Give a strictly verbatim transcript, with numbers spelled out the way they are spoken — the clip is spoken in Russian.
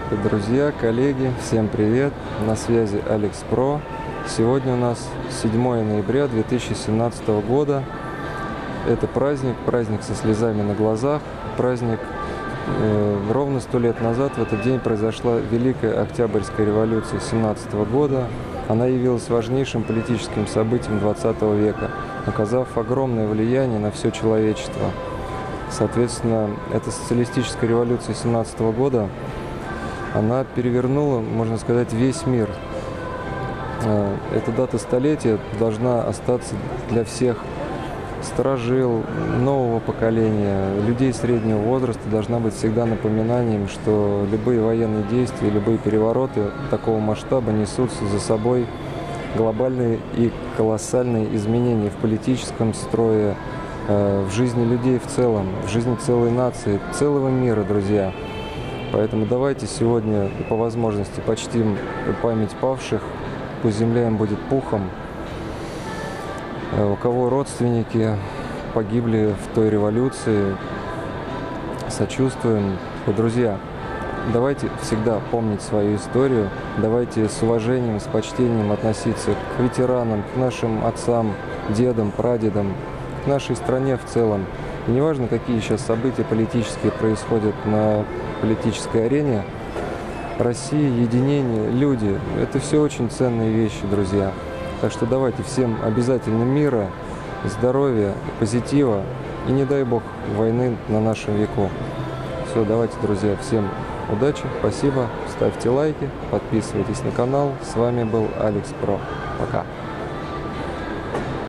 Друзья, коллеги, всем привет! На связи Алекс Про. Сегодня у нас седьмое ноября две тысячи семнадцатого года. Это праздник, праздник со слезами на глазах, праздник. Э, ровно сто лет назад в этот день произошла Великая Октябрьская революция семнадцатого года. Она явилась важнейшим политическим событием двадцатого века, оказав огромное влияние на все человечество. Соответственно, эта социалистическая революция семнадцатого года, она перевернула, можно сказать, весь мир. Эта дата столетия должна остаться для всех старожил, нового поколения, людей среднего возраста, должна быть всегда напоминанием, что любые военные действия, любые перевороты такого масштаба несут за собой глобальные и колоссальные изменения в политическом строе, в жизни людей в целом, в жизни целой нации, целого мира, друзья. Поэтому давайте сегодня по возможности почтим память павших, пусть земля им будет пухом. У кого родственники погибли в той революции, сочувствуем. Друзья, давайте всегда помнить свою историю, давайте с уважением, с почтением относиться к ветеранам, к нашим отцам, дедам, прадедам, к нашей стране в целом. И неважно, какие сейчас события политические происходят на политической арене, Россия, единение, люди – это все очень ценные вещи, друзья. Так что давайте всем обязательно мира, здоровья, позитива и, не дай бог, войны на нашем веку. Все, давайте, друзья, всем удачи, спасибо, ставьте лайки, подписывайтесь на канал. С вами был Алекс Про. Пока.